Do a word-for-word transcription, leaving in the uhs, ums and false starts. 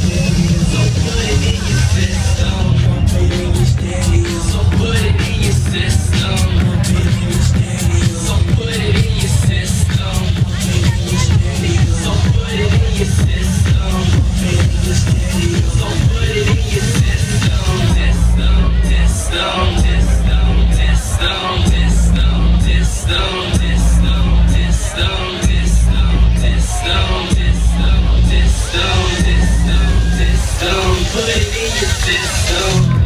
So put it in your system. So put it in your system. So put it in your system. So put it in your system. So put it in your system. System, system, system, system, system, system, system, system, system, system, system, system, system, system. Put it in your system.